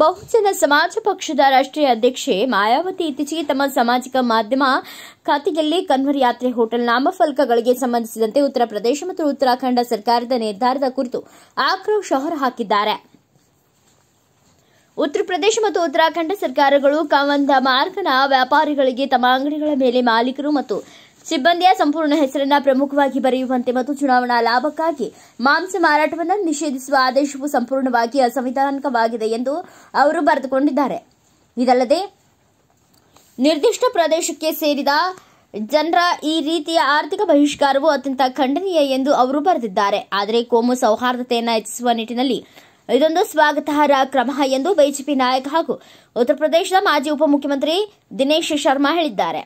ಬಹುಜನ ಸಮಾಜ ಪಕ್ಷದ ರಾಷ್ಟ್ರೀಯ ಅಧ್ಯಕ್ಷೆ ಮಾಯಾವತಿ ಇತ್ತೀಚೆಗೆ ತಮ್ಮ ಸಾಮಾಜಿಕ ಮಾಧ್ಯಮ ಖಾತೆಯಲ್ಲಿ ಕನ್ವರ್ ಯಾತ್ರೆ ಹೋಟೆಲ್ ನಾಮಫಲಕಗಳಿಗೆ ಸಂಬಂಧಿಸಿದಂತೆ ಉತ್ತರ ಪ್ರದೇಶ ಮತ್ತು ಉತ್ತರಾಖಂಡ ಸರ್ಕಾರದ ನಿರ್ಧಾರದ ಕುರಿತು ಆಕ್ರೋಶ ಹೊರಹಾಕಿದ್ದಾರೆ. ಉತ್ತರ ಪ್ರದೇಶ ಮತ್ತು ಉತ್ತರಾಖಂಡ ಸರ್ಕಾರಗಳು ಕವಂದ ಮಾರ್ಗನ ವ್ಯಾಪಾರಿಗಳಿಗೆ ತಮ್ಮ ಅಂಗಡಿಗಳ ಮೇಲೆ ಮಾಲೀಕರು ಮತ್ತು ಸಿಬ್ಬಂದಿಯ ಸಂಪೂರ್ಣ ಹೆಸರನ್ನು ಪ್ರಮುಖವಾಗಿ ಬರೆಯುವಂತೆ ಮತ್ತು ಚುನಾವಣಾ ಲಾಭಕ್ಕಾಗಿ ಮಾಂಸ ಮಾರಾಟವನ್ನು ನಿಷೇಧಿಸುವ ಆದೇಶವು ಸಂಪೂರ್ಣವಾಗಿ ಅಸಂವಿಧಾನಿಕವಾಗಿದೆ ಎಂದು ಅವರು ಬರೆದುಕೊಂಡಿದ್ದಾರೆ. ಇದಲ್ಲದೆ ನಿರ್ದಿಷ್ಟ ಪ್ರದೇಶಕ್ಕೆ ಸೇರಿದ ಜನರ ಈ ರೀತಿಯ ಆರ್ಥಿಕ ಬಹಿಷ್ಕಾರವು ಅತ್ಯಂತ ಖಂಡನೀಯ ಎಂದು ಅವರು ಬರೆದಿದ್ದಾರೆ. ಆದರೆ ಕೋಮು ಸೌಹಾರ್ದತೆಯನ್ನು ಹೆಚ್ಚಿಸುವ ನಿಟ್ಟಿನಲ್ಲಿ ಇದೊಂದು ಸ್ವಾಗತಾರ್ಹ ಕ್ರಮ ಎಂದು ಬಿಜೆಪಿ ನಾಯಕ ಹಾಗೂ ಉತ್ತರ ಪ್ರದೇಶದ ಮಾಜಿ ಉಪಮುಖ್ಯಮಂತ್ರಿ ದಿನೇಶ್ ಶರ್ಮಾ ಹೇಳಿದ್ದಾರೆ.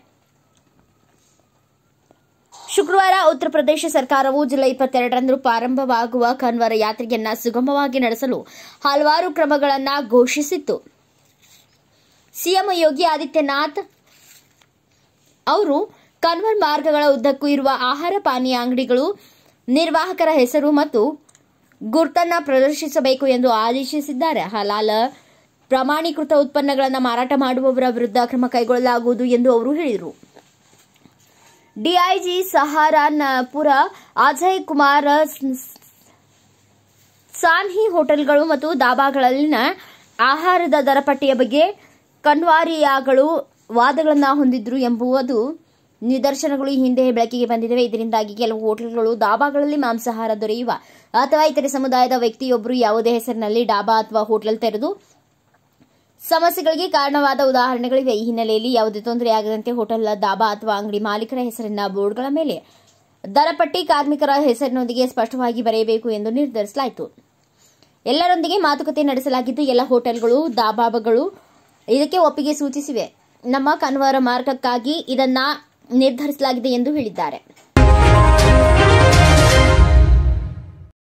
ಶುಕ್ರವಾರ ಉತ್ತರ ಪ್ರದೇಶ ಸರ್ಕಾರವು ಜುಲೈ 22ರಂದು ಪ್ರಾರಂಭವಾಗುವ ಕನ್ವರ್ ಯಾತ್ರೆಯನ್ನು ಸುಗಮವಾಗಿ ನಡೆಸಲು ಹಲವಾರು ಕ್ರಮಗಳನ್ನು ಘೋಷಿಸಿತ್ತು. ಸಿಎಂ ಯೋಗಿ ಆದಿತ್ಯನಾಥ್ ಅವರು ಕನ್ವರ್ ಮಾರ್ಗಗಳ ಉದ್ದಕ್ಕೂ ಇರುವ ಆಹಾರ ಪಾನೀಯ ಅಂಗಡಿಗಳು ನಿರ್ವಾಹಕರ ಹೆಸರು ಮತ್ತು ಗುರುತನ್ನು ಪ್ರದರ್ಶಿಸಬೇಕು ಎಂದು ಆದೇಶಿಸಿದ್ದಾರೆ. ಹಲಾಲ್ ಪ್ರಮಾಣೀಕೃತ ಉತ್ಪನ್ನಗಳನ್ನು ಮಾರಾಟ ಮಾಡುವವರ ವಿರುದ್ಧ ಕ್ರಮ ಕೈಗೊಳ್ಳಲಾಗುವುದು ಎಂದು ಅವರು ಹೇಳಿದರು. ಡಿಐಜಿ ಸಹಾರನ್ಪುರ ಅಜಯ್ ಕುಮಾರ್ ಸಾನ್ಹಿ ಹೋಟೆಲ್ಗಳು ಮತ್ತು ದಾಬಾಗಳಲ್ಲಿನ ಆಹಾರದ ದರ ಪಟ್ಟಿಯ ಬಗ್ಗೆ ಕನ್ವಾರಿಯಾಗಳು ವಾದಗಳನ್ನು ಹೊಂದಿದ್ರು ಎಂಬುದು ನಿದರ್ಶನಗಳು ಈ ಹಿಂದೆ ಬೆಳಕಿಗೆ ಬಂದಿವೆ. ಇದರಿಂದಾಗಿ ಕೆಲವು ಹೋಟೆಲ್ಗಳು ದಾಬಾಗಳಲ್ಲಿ ಮಾಂಸಾಹಾರ ದೊರೆಯುವ ಅಥವಾ ಇತರೆ ಸಮುದಾಯದ ವ್ಯಕ್ತಿಯೊಬ್ಬರು ಯಾವುದೇ ಹೆಸರಿನಲ್ಲಿ ಡಾಬಾ ಅಥವಾ ಹೋಟೆಲ್ ತೆರೆದು ಸಮಸ್ಯೆಗಳಿಗೆ ಕಾರಣವಾದ ಉದಾಹರಣೆಗಳಿವೆ. ಈ ಹಿನ್ನೆಲೆಯಲ್ಲಿ ಯಾವುದೇ ತೊಂದರೆಯಾಗದಂತೆ ಹೋಟೆಲ್, ದಾಬಾ ಅಥವಾ ಅಂಗಡಿ ಮಾಲೀಕರ ಹೆಸರಿನ ಬೋರ್ಡ್ಗಳ ಮೇಲೆ ದರಪಟ್ಟಿ ಕಾರ್ಮಿಕರ ಹೆಸರಿನೊಂದಿಗೆ ಸ್ಪಷ್ಟವಾಗಿ ಬರೆಯಬೇಕು ಎಂದು ನಿರ್ಧರಿಸಲಾಯಿತು. ಎಲ್ಲರೊಂದಿಗೆ ಮಾತುಕತೆ ನಡೆಸಲಾಗಿದ್ದು ಎಲ್ಲ ಹೋಟೆಲ್ಗಳು, ದಾಬಾಗಳು ಇದಕ್ಕೆ ಒಪ್ಪಿಗೆ ಸೂಚಿಸಿವೆ. ನಮ್ಮ ಕನ್ವರ್ ಮಾರ್ಗಕ್ಕಾಗಿ ಇದನ್ನ ನಿರ್ಧರಿಸಲಾಗಿದೆ ಎಂದು ಹೇಳಿದ್ದಾರೆ.